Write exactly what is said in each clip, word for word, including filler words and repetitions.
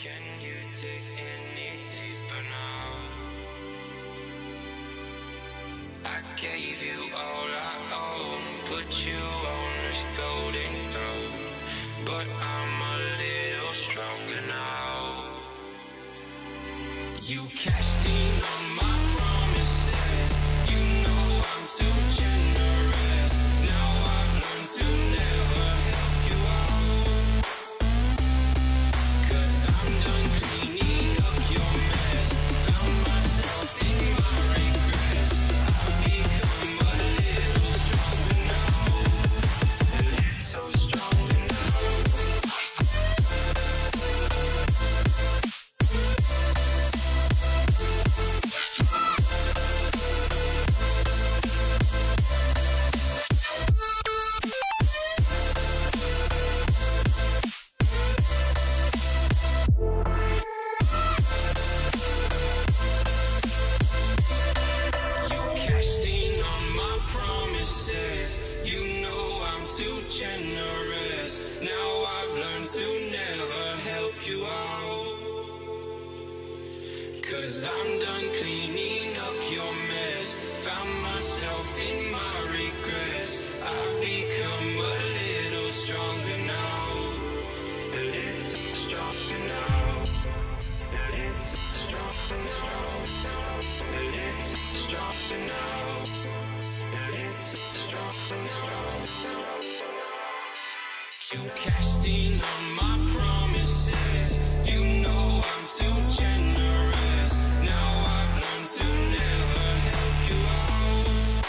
Can you dig any deeper now? I gave you all I own, put you on this golden throne, but I'm a little stronger now. You cashed in on my promises, you know I'm too generous. Now I've learned to never help you out, 'cause I'm done cleaning up your mess. Found myself in my regrets. I've become a little stronger now, a little stronger now. Generous. Now I've learned to never help you out, 'cause I'm done cleaning up your mess. Found myself in my regrets. I've become a little stronger now, a little stronger now, a little stronger now, a little stronger now, a little stronger now. You cashed in on my promises, you know I'm too generous. Now I've learned to never help you out,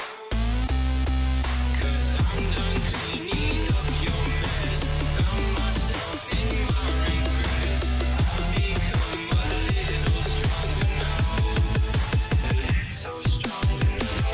'cause I'm done cleaning up your mess. Found myself in my regrets. I've become a little stronger now, a little stronger now.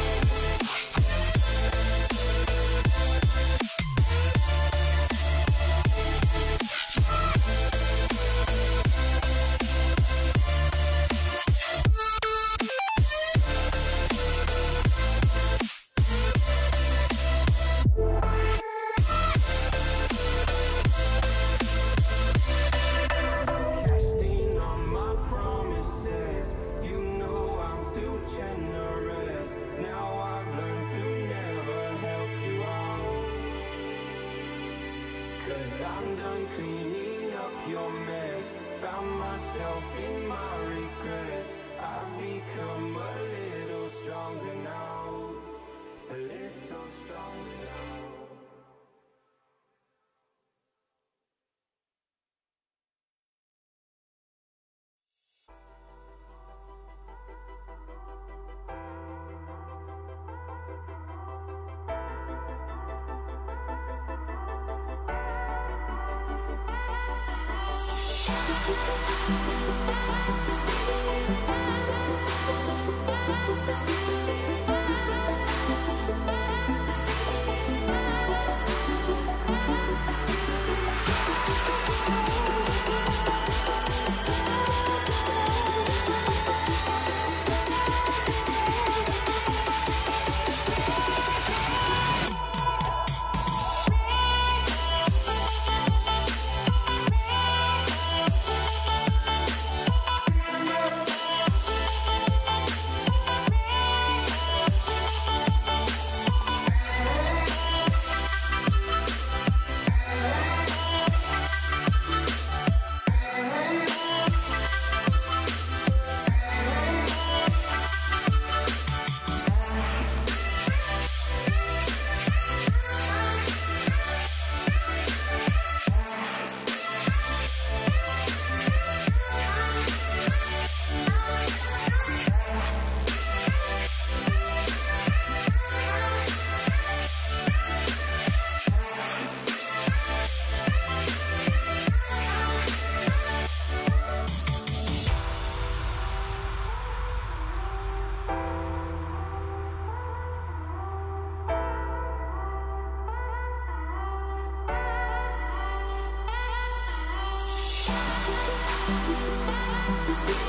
We'll be right back.